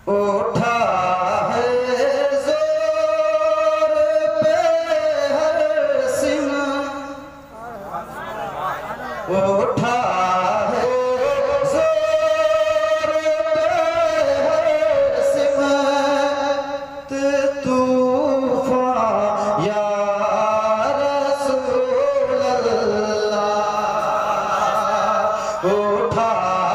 उठा है जोर पे हर सिमा, उठा है जोर पे हर सिमत तूफान या रसूल अल्लाह। उठा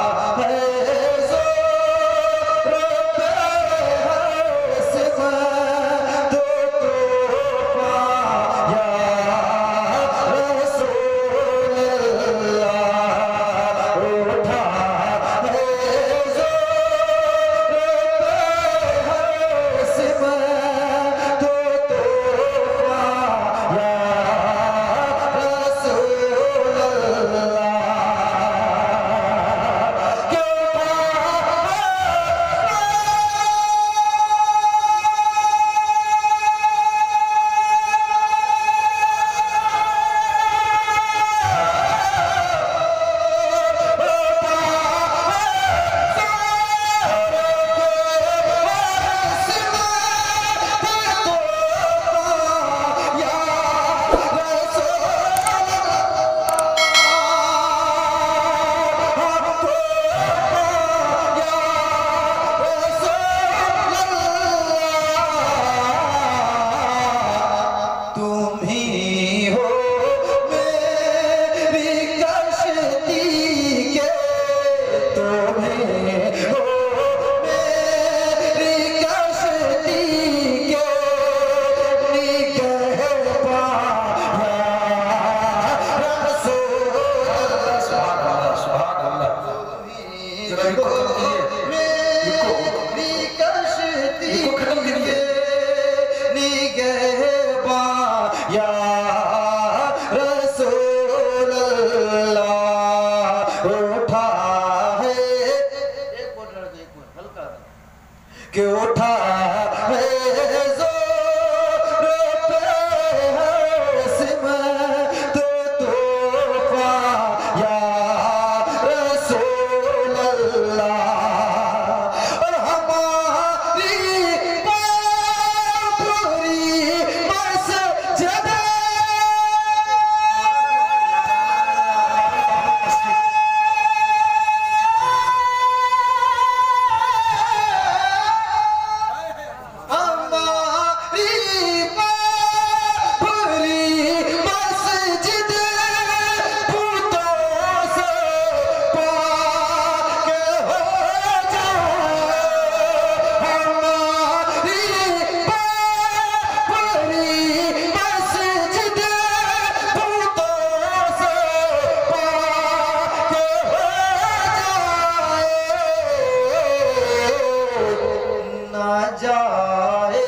कि उठा है जोर पे हर सिमत तूफान या रसूल अल्लाह। और हमारी पूरी मस्जिद जाए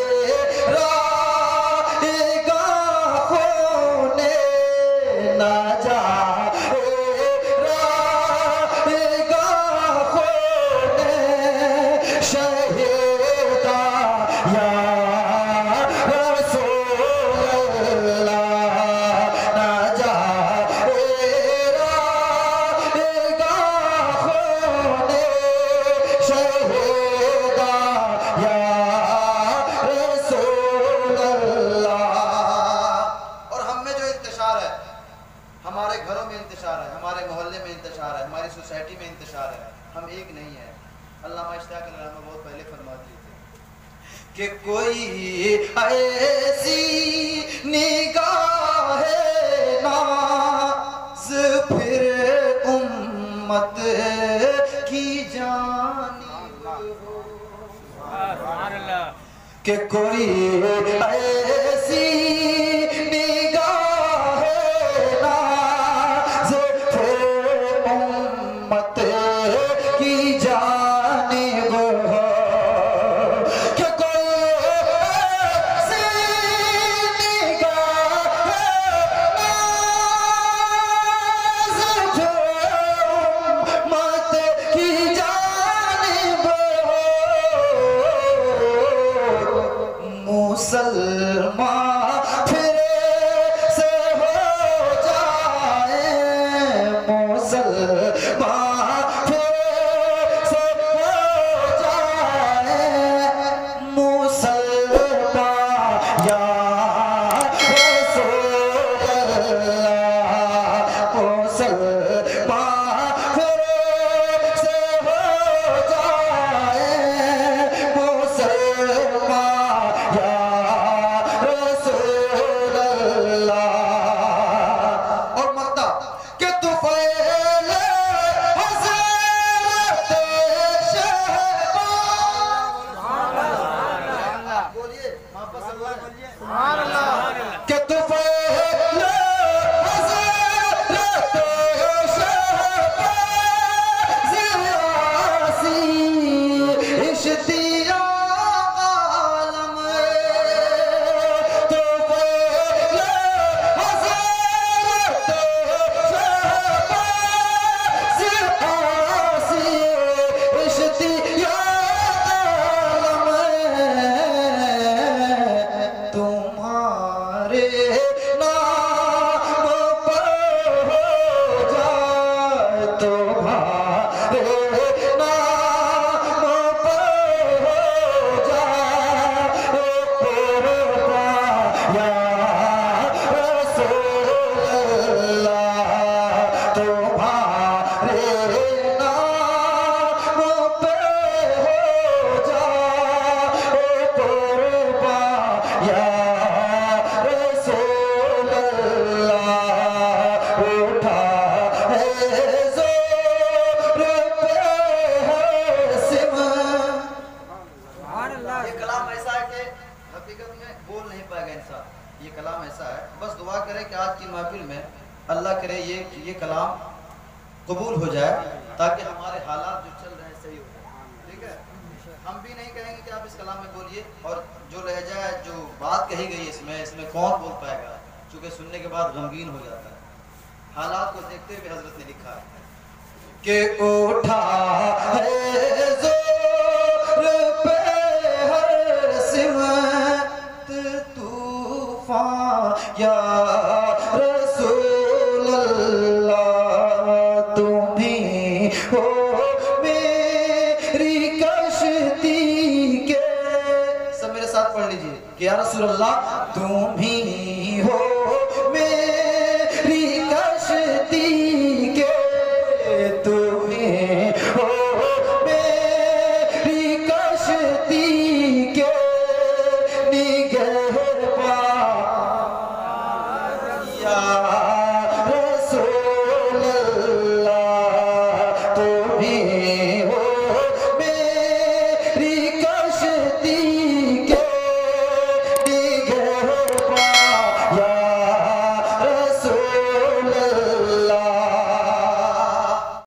राहेगा खोने, ना जाए राहेगा खोने शहीदा या रसूल अल्लाह। ना जाए राहेगा खोने शहीदा या रसूल अल्लाह। और हम में जो इंतशार है, हमारे घरों में इंतशार है, हमारे मोहल्ले में इंतशार है, हमारी सोसाइटी में इंतशार है, हम एक नहीं है। अल्लामा इश्तियाक अलरहमा बहुत पहले फरमा दिए थे कि कोई ऐसी निगाह नाज़ फिर उम्मत की जानिब हो, कि कोई ऐसी निगाह नाज़ फिर उम्मत की जानिब हो, कि कोई ऐसी निगाह नाज़ फिर उम्मत की जानिब हो। मुसलमान फिर से हो जाए, मुसलमान फिर से हो जाए, करे ये कलाम कबूल हो जाए, ताकि हमारे हालात जो चल रहे हैं सही हो जाए। ठीक है, हम भी नहीं कहेंगे कि आप इस कलाम में बोलिए, और जो लहजा है, जो बात कही गई इसमें कौन बोल पाएगा, क्योंकि सुनने के बाद गमगीन हो जाता है। हालात को देखते हुए हजरत ने लिखा है कि उठा है जोर पे हर सिमत तूफान या रसूल अल्लाह, तुम ही हो मेरी कश्ती के। सब मेरे साथ पढ़ लीजिए कि या रसूल अल्लाह तुम ही हो